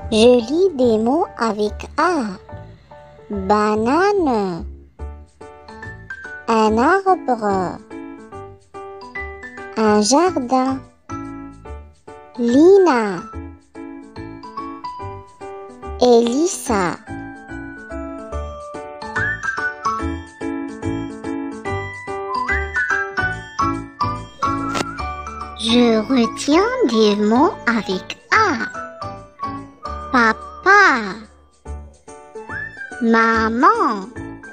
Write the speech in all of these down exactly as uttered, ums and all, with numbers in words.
Je lis des mots avec A. Banane. Un arbre. Un jardin. Lina. Elisa. Je retiens des mots avec A. Papa. Maman.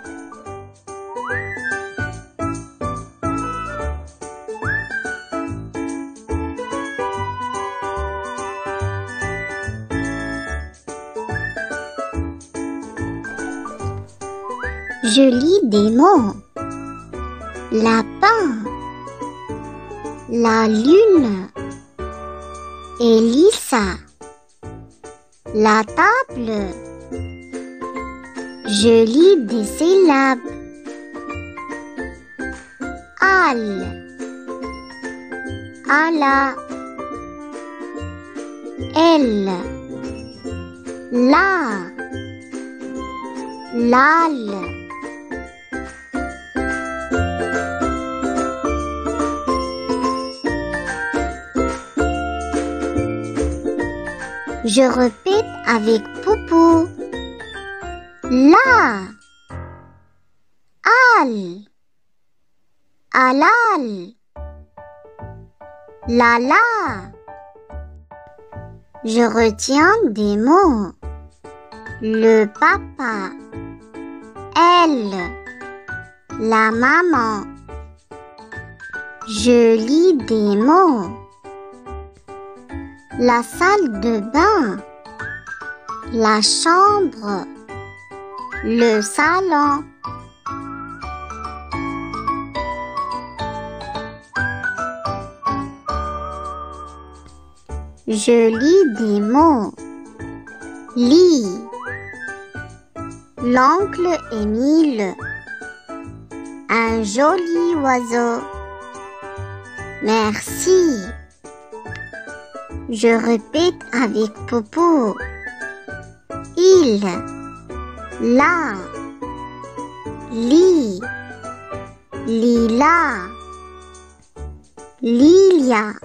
Je lis des mots. Lapin. La lune. Elisa. La table. Je lis des syllabes. Al. Ala. Elle. La. Lal. Je répète avec Poupou. La. Al. Alal. Lala. Je retiens des mots. Le papa. Elle. La maman. Je lis des mots. La salle de bain. La chambre. Le salon. Je lis des mots. Lit. L'oncle Émile. Un joli oiseau. Merci. Je répète avec Popo. Il. La. Li. Lila. Lilia.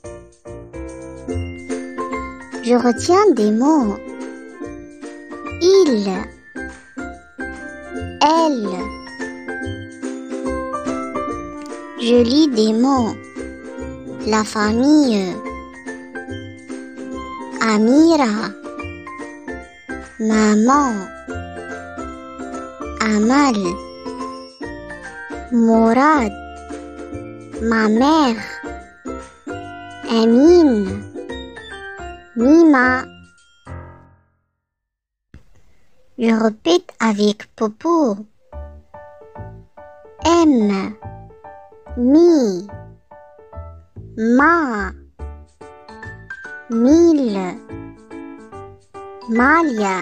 Je retiens des mots. Il. Elle. Je lis des mots. La famille. Amira. Maman. Amal. Mourad. Ma mère. Amine. Mima. Je répète avec Popo. M. Mi. Ma. Mille. Malia.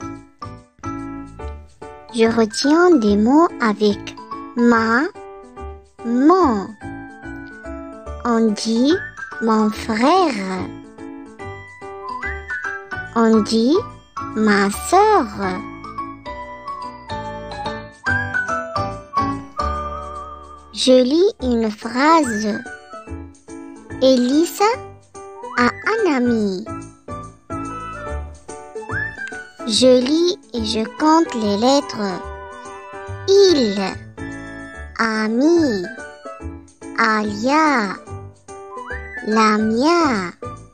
Je retiens des mots avec ma, mon. On dit mon frère. On dit ma sœur. Je lis une phrase. Elisa a un ami. Je lis et je compte les lettres. Il, ami, Alia, Lamia.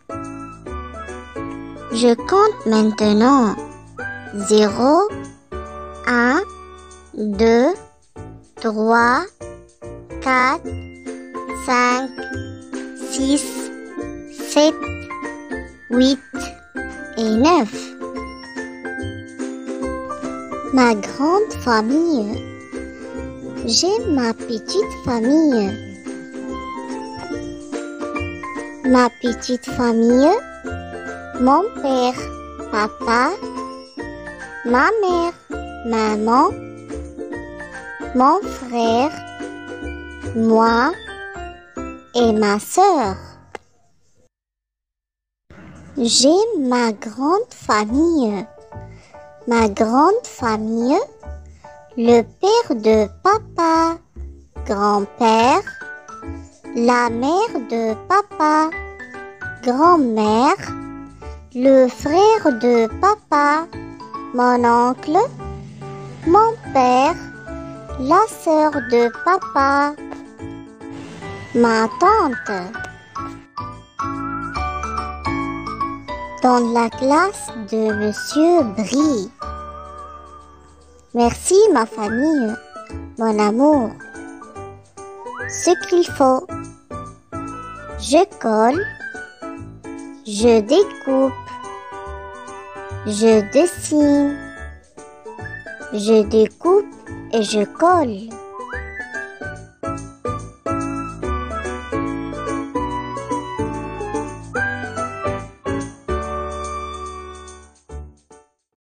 Je compte maintenant. Zéro, un, deux, trois, quatre, cinq, six, sept, huit et neuf. Ma grande famille. J'aime ma petite famille. Ma petite famille. Mon père, papa. Ma mère, maman. Mon frère, moi et ma sœur. J'ai ma grande famille. Ma grande famille, le père de papa, grand-père, la mère de papa, grand-mère, le frère de papa, mon oncle, mon père, la sœur de papa, ma tante. Dans la classe de Monsieur Brie. Merci ma famille, mon amour. Ce qu'il faut. Je colle, je découpe, je dessine, je découpe et je colle.